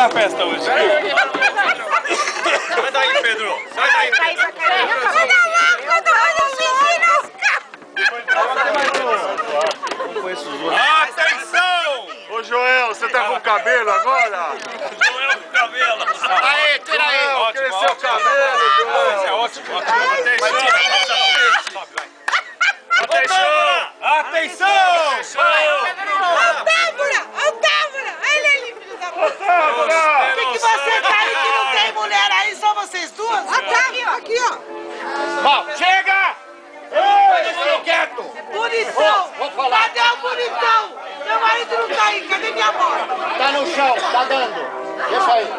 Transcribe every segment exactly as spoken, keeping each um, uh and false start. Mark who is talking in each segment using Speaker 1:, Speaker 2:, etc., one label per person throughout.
Speaker 1: da festa hoje. Sai daí, Pedro. Sai daí.
Speaker 2: Olha lá, quando olha os meninos.
Speaker 1: Atenção!
Speaker 3: Ô Joel, você tá com cabelo agora?
Speaker 1: Joel com cabelo.
Speaker 3: Aê, tira aí! Joel, cresceu o cabelo, Joel!
Speaker 1: Isso é ótimo. Atenção! Atenção! Atenção!
Speaker 2: Ô, Débora! Ô, Débora! Olha ali, filho da puta! O que, que você tá aí que não tem mulher aí? Só vocês duas? Ah, tá! Aqui, ó!
Speaker 3: Bom, chega! Ei, fica quieto!
Speaker 2: Bonitão!
Speaker 3: Vou, vou falar.
Speaker 2: Cadê o bonitão? Meu marido não tá aí, cadê minha moto?
Speaker 3: Tá no chão, tá dando. Deixa aí.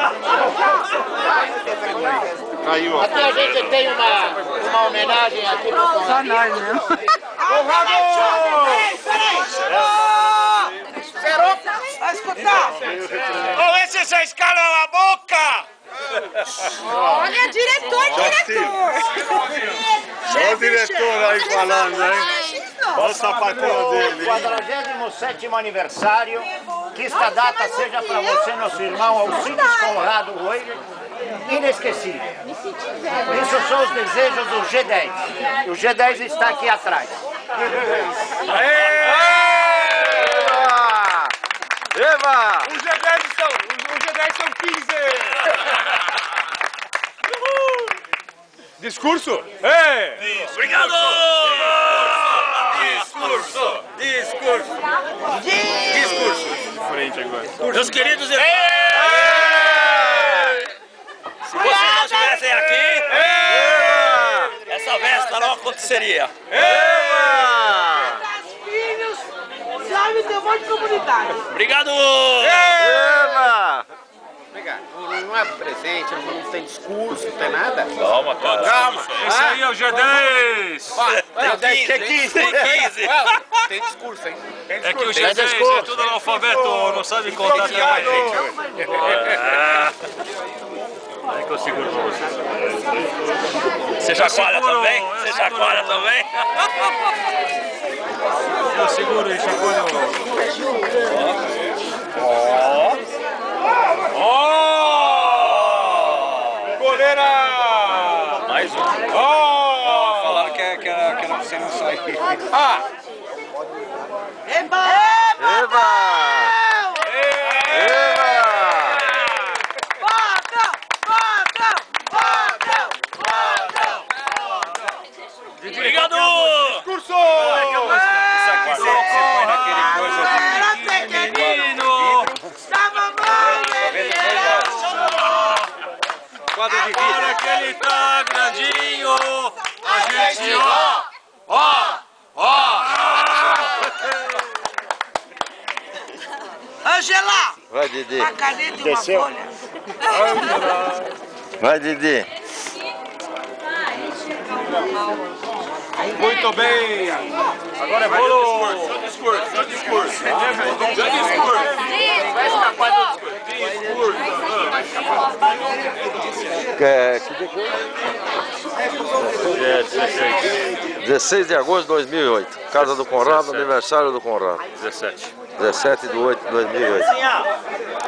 Speaker 3: Caiu, ó. Aqui a gente tem uma, uma homenagem aqui pro Conrado.
Speaker 4: Só nós mesmo.
Speaker 2: Conrado! Peraí, peraí! Zerou? Vai escutar!
Speaker 1: Ô, vê se você escala a boca!
Speaker 2: Olha, diretor, diretor!
Speaker 3: Olha o diretor aí falando, hein? Olha o sapatão dele.
Speaker 5: quadragésimo sétimo aniversário, que esta data seja para você, nosso irmão Alcides Conrado Roig, inesquecível. Isso são os desejos do G dez. O G dez está aqui atrás.
Speaker 3: Eva!
Speaker 1: Os G dez são, os G dez são quinze! Discurso? É! Isso. Obrigado! Discurso! Discurso! Discurso! Frente agora. Meus queridos irmãos! Se vocês não estivessem aqui, essa festa não aconteceria.
Speaker 2: Filhos, sabe, tem um monte de comunidade.
Speaker 1: Obrigado!
Speaker 3: Eva!
Speaker 6: Não é presente, não tem discurso, não tem nada.
Speaker 1: Calma, cara. Calma. Esse aí é o G dez.
Speaker 6: Tem
Speaker 1: quinze. Tem quinze.
Speaker 6: Tem discurso, hein?
Speaker 1: É que o G dez é tudo analfabeto, não sabe contar até mais gente. É que eu seguro pra você. Você chacoalha também? Você chacoalha também? Eu seguro aí, seguro. Ó. Ó. Goleira! Mais um. Ó. Falaram que era, que era, que era pra você não sair. Ah!
Speaker 2: Eba!
Speaker 3: Eva! Eva!
Speaker 2: Bota! Bota! Bota! Bota!
Speaker 1: Obrigado! Discurso!
Speaker 2: Isso
Speaker 1: aqui você põe naquele coisa
Speaker 2: Era pequenino! Da mamãe,
Speaker 1: quadro de vidro. Agora que ele tá grandinho, a gente ó, ó, ó.
Speaker 2: Angela!
Speaker 3: Vai, Didi.
Speaker 2: Uma caneta e uma
Speaker 3: Desceu.
Speaker 2: folha.
Speaker 3: Vai, Didi.
Speaker 1: Muito bem. Agora é bolo. Só discurso, só discurso. Só discurso. Vai escapar do discurso.
Speaker 3: É, que dia que é? dezesseis de agosto de dois mil e oito. Casa do Conrado, aniversário do Conrado.
Speaker 1: dezessete.
Speaker 3: dezessete de oito de dois mil e oito.